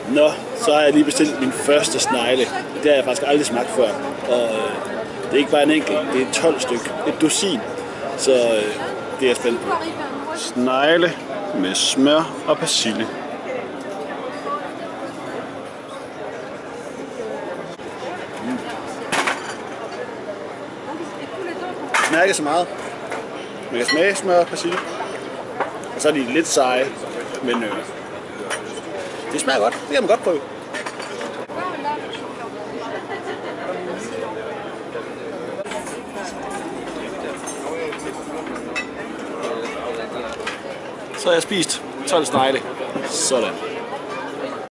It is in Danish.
Nå, så har jeg lige bestilt min første snegle. Det har jeg faktisk aldrig smagt før. Og det er ikke bare en enkelt, det er 12 styk. Et dusin. Så det er jeg spændt på. Snegle med smør og persille. Det smager ikke så meget. Man kan smage smør og persille. Og så er de lidt seje, men det smager godt. Det kan man godt prøve. Så har jeg spist 12 snegle. Sådan.